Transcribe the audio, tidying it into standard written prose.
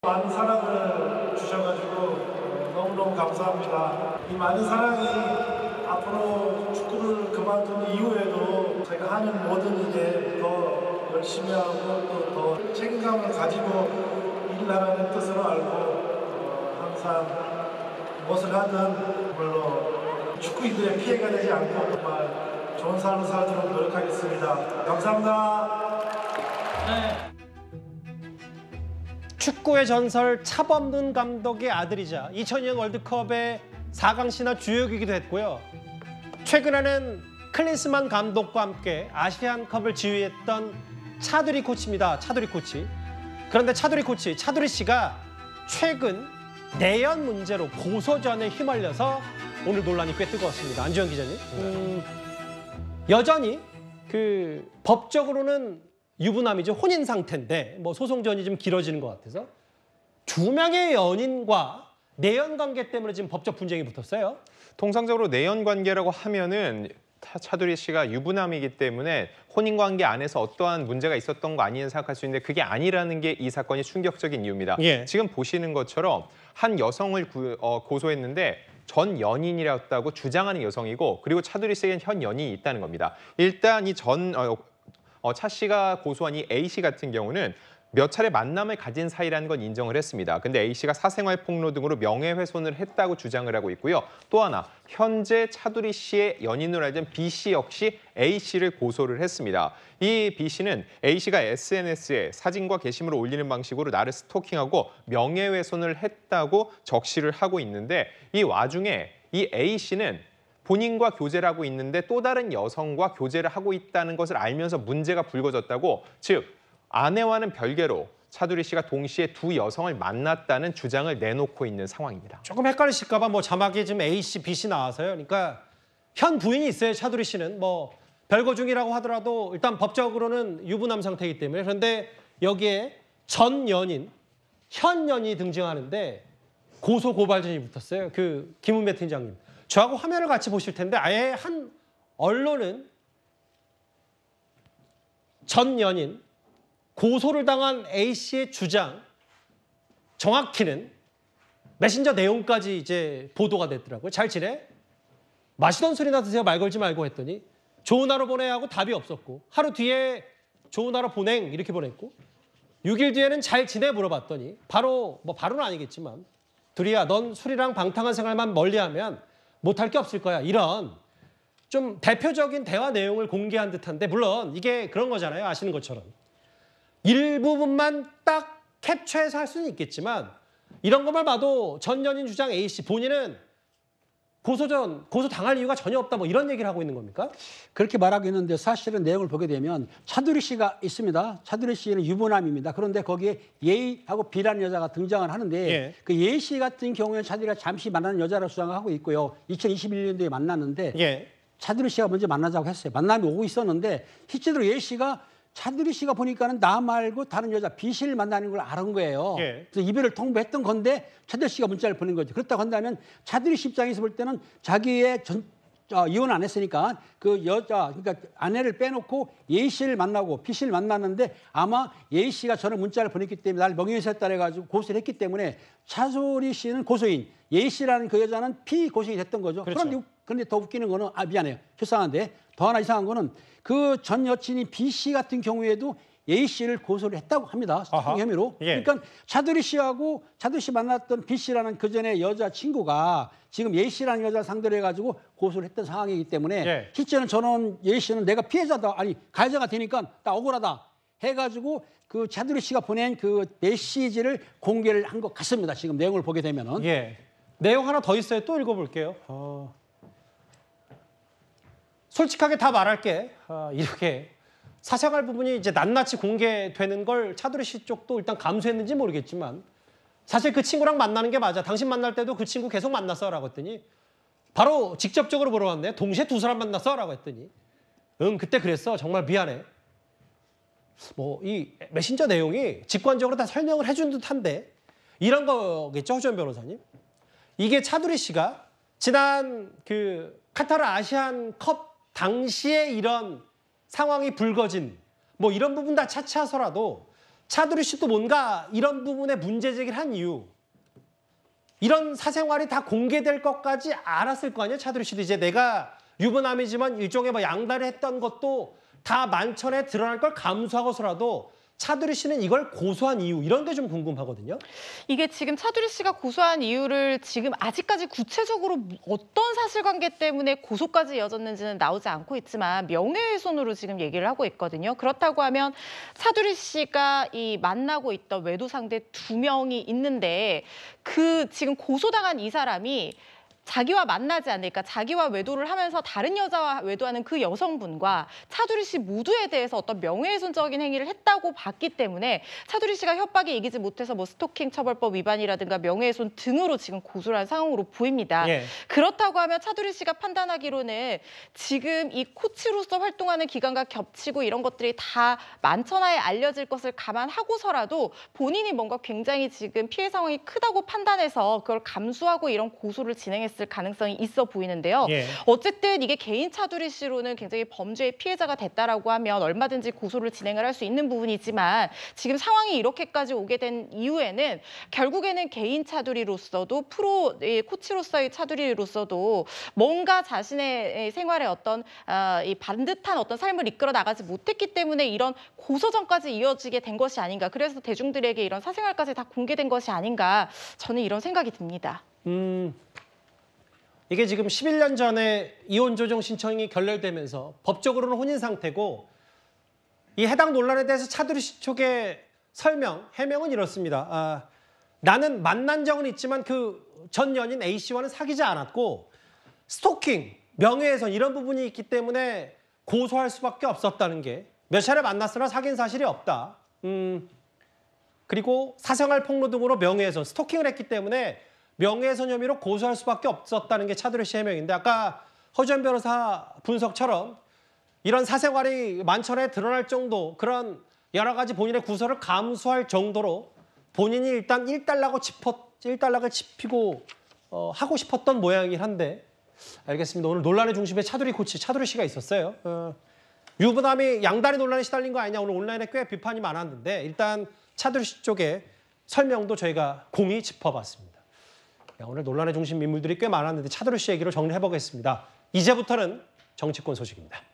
많은 사랑을 주셔가지고 너무너무 감사합니다. 이 많은 사랑이 앞으로 축구를 그만둔 이후에도 제가 하는 모든 일에 더 열심히 하고 또 더 책임감을 가지고 일 나가는 뜻으로 알고 항상 무엇을 하든 물론 축구인들의 피해가 되지 않고 정말 좋은 삶을 살도록 노력하겠습니다. 감사합니다. 네. 축구의 전설 차범근 감독의 아들이자 2002년 월드컵의 4강 신화 주역이기도 했고요. 최근에는 클린스만 감독과 함께 아시안컵을 지휘했던 차두리 코치입니다. 차두리 코치. 그런데 차두리 씨가 최근 내연 문제로 고소전에 휘말려서 오늘 논란이 꽤 뜨거웠습니다. 안주영 기자님. 여전히 법적으로는 유부남이죠. 혼인 상태인데 소송전이 좀 길어지는 것 같아서 두 명의 연인과 내연 관계 때문에 지금 법적 분쟁이 붙었어요. 통상적으로 내연 관계라고 하면은 차두리 씨가 유부남이기 때문에 혼인 관계 안에서 어떠한 문제가 있었던 거 아니냐 생각할 수 있는데 그게 아니라는 게 이 사건이 충격적인 이유입니다. 예. 지금 보시는 것처럼 한 여성을 고소했는데 전 연인이었다고 주장하는 여성이고 그리고 차두리 씨에겐 현 연인이 있다는 겁니다. 일단 이 차 씨가 고소한 이 A 씨 같은 경우는 몇 차례 만남을 가진 사이라는 건 인정을 했습니다. 근데 A 씨가 사생활 폭로 등으로 명예훼손을 했다고 주장을 하고 있고요. 또 하나, 현재 차두리 씨의 연인으로 알려진 B 씨 역시 A 씨를 고소를 했습니다. 이 B 씨는 A 씨가 SNS에 사진과 게시물을 올리는 방식으로 나를 스토킹하고 명예훼손을 했다고 적시를 하고 있는데 이 와중에 이 A 씨는 본인과 교제를 하고 있는데 또 다른 여성과 교제를 하고 있다는 것을 알면서 문제가 불거졌다고, 즉 아내와는 별개로 차두리 씨가 동시에 두 여성을 만났다는 주장을 내놓고 있는 상황입니다. 조금 헷갈리실까 봐 자막에 지금 A 씨, B 씨 나와서요. 그러니까 현 부인이 있어요. 차두리 씨는 별거 중이라고 하더라도 일단 법적으로는 유부남 상태이기 때문에. 그런데 여기에 전 연인, 현 연인이 등장하는데 고소 고발전이 붙었어요. 김은배 팀장님. 저하고 화면을 같이 보실 텐데 아예 한 언론은 전 연인, 고소를 당한 A 씨의 주장, 정확히는 메신저 내용까지 이제 보도가 됐더라고요. 잘 지내? 마시던 술이나 드세요. 말 걸지 말고 했더니 좋은 하루 보내 하고 답이 없었고 하루 뒤에 좋은 하루 보냉 이렇게 보냈고 6일 뒤에는 잘 지내 물어봤더니 바로는 아니겠지만 둘이야 넌 술이랑 방탕한 생활만 멀리하면 못할 게 없을 거야. 이런 좀 대표적인 대화 내용을 공개한 듯한데 물론 이게 그런 거잖아요. 아시는 것처럼. 일부분만 딱 캡처해서 할 수는 있겠지만 이런 것만 봐도 전 연인 주장 A 씨 본인은 고소 당할 이유가 전혀 없다 이런 얘기를 하고 있는 겁니까? 그렇게 말하고 있는데 사실은 내용을 보게 되면 차두리 씨가 있습니다. 차두리 씨는 유부남입니다. 그런데 거기에 예하고 B라는 여자가 등장을 하는데 예. 그 예 씨 같은 경우에는 차두리가 잠시 만나는 여자라고 주장하고 있고요. 2021년도에 만났는데 예. 차두리 씨가 먼저 만나자고 했어요. 만남이 오고 있었는데 실제로 예 씨가 차두리 씨가 보니까는 나 말고 다른 여자 B 씨를 만나는 걸 알은 거예요. 예. 그래서 이별을 통보했던 건데 차두리 씨가 문자를 보낸 거죠. 그렇다고 한다면 차두리 씨 입장에서 볼 때는 자기의 이혼 안 했으니까 그 여자, 그러니까 아내를 빼놓고 예 씨를 만나고 B 씨를 만났는데 아마 예 씨가 저는 문자를 보냈기 때문에 날 명예훼손했다 해가지고 고소를 했기 때문에 차두리 씨는 고소인, 예 씨라는 그 여자는 피고소인이 됐던 거죠. 그렇죠. 그런데 더 웃기는 거는 미안해요. 불쌍한데 더 하나 이상한 거는 그 전 여친인 B 씨 같은 경우에도 A 씨를 고소를 했다고 합니다. 스토킹 혐의로. 예. 그러니까 차두리 씨하고 차두리 씨 만났던 B 씨라는 그 전에 여자친구가 지금 A 씨라는 여자 상대로 해가지고 고소를 했던 상황이기 때문에 예. 실제는 저는 A 씨는 내가 피해자다, 가해자가 되니까 나 억울하다 해가지고 그 차두리 씨가 보낸 그 메시지를 공개를 한 것 같습니다. 지금 내용을 보게 되면은. 예. 내용 하나 더 있어요. 또 읽어볼게요. 솔직하게 다 말할게. 이렇게 사생활 부분이 이제 낱낱이 공개되는 걸 차두리 씨 쪽도 일단 감수했는지 모르겠지만 사실 그 친구랑 만나는 게 맞아. 당신 만날 때도 그 친구 계속 만났어? 라고 했더니 바로 직접적으로 물어봤네. 동시에 두 사람 만났어? 라고 했더니 응, 그때 그랬어. 정말 미안해. 이 메신저 내용이 직관적으로 다 설명을 해준 듯한데 이런 거겠죠, 허주연 변호사님? 이게 차두리 씨가 지난 카타르 아시안컵 당시에 이런 상황이 불거진 이런 부분 다 차치하서라도 차두리 씨도 뭔가 이런 부분에 문제 제기를 한 이유, 이런 사생활이 다 공개될 것까지 알았을 거 아니에요. 차두리 씨도 이제 내가 유부남이지만 일종의 뭐 양다리 했던 것도 다 만천에 드러날 걸 감수하고서라도 차두리 씨는 이걸 고소한 이유, 이런 게 좀 궁금하거든요. 이게 지금 차두리 씨가 고소한 이유를 지금 아직까지 구체적으로 어떤 사실관계 때문에 고소까지 이어졌는지는 나오지 않고 있지만 명예훼손으로 지금 얘기를 하고 있거든요. 그렇다고 하면 차두리 씨가 이 만나고 있던 외도 상대 2명이 있는데 그 지금 고소당한 이 사람이 자기와 만나지 않으니까 자기와 외도를 하면서 다른 여자와 외도하는 그 여성분과 차두리 씨 모두에 대해서 어떤 명예훼손적인 행위를 했다고 봤기 때문에 차두리 씨가 협박에 이기지 못해서 뭐 스토킹 처벌법 위반이라든가 명예훼손 등으로 지금 고소를 한 상황으로 보입니다. 예. 그렇다고 하면 차두리 씨가 판단하기로는 지금 이 코치로서 활동하는 기간과 겹치고 이런 것들이 다 만천하에 알려질 것을 감안하고서라도 본인이 뭔가 굉장히 지금 피해 상황이 크다고 판단해서 그걸 감수하고 이런 고소를 진행했을 가능성이 있어 보이는데요. 예. 어쨌든 이게 개인 차두리 씨로는 굉장히 범죄의 피해자가 됐다라고 하면 얼마든지 고소를 진행을 할 수 있는 부분이지만 지금 상황이 이렇게까지 오게 된 이유에는 결국에는 개인 차두리로서도 프로 코치로서의 차두리로서도 뭔가 자신의 생활에 어떤 이 반듯한 어떤 삶을 이끌어 나가지 못했기 때문에 이런 고소전까지 이어지게 된 것이 아닌가. 그래서 대중들에게 이런 사생활까지 다 공개된 것이 아닌가. 저는 이런 생각이 듭니다. 이게 지금 11년 전에 이혼 조정 신청이 결렬되면서 법적으로는 혼인 상태고 이 해당 논란에 대해서 차두리 씨 쪽의 해명은 이렇습니다. 나는 만난 적은 있지만 그 전 연인 A 씨와는 사귀지 않았고 스토킹, 명예훼손 이런 부분이 있기 때문에 고소할 수밖에 없었다는 게 몇 차례 만났으나 사귄 사실이 없다. 그리고 사생활 폭로 등으로 명예훼손, 스토킹을 했기 때문에 명예훼손 혐의로 고소할 수밖에 없었다는 게 차두리 씨 해명인데 아까 허주연 변호사 분석처럼 이런 사생활이 만천에 드러날 정도 그런 여러 가지 본인의 구설을 감수할 정도로 본인이 일단 일단락을 짚히고 하고 싶었던 모양이긴 한데 알겠습니다. 오늘 논란의 중심에 차두리 씨가 있었어요. 유부남이 양다리 논란에 시달린 거 아니냐. 오늘 온라인에 꽤 비판이 많았는데 일단 차두리 씨 쪽의 설명도 저희가 공히 짚어봤습니다. 오늘 논란의 중심 인물들이 꽤 많았는데 차두리 씨 얘기로 정리해보겠습니다. 이제부터는 정치권 소식입니다.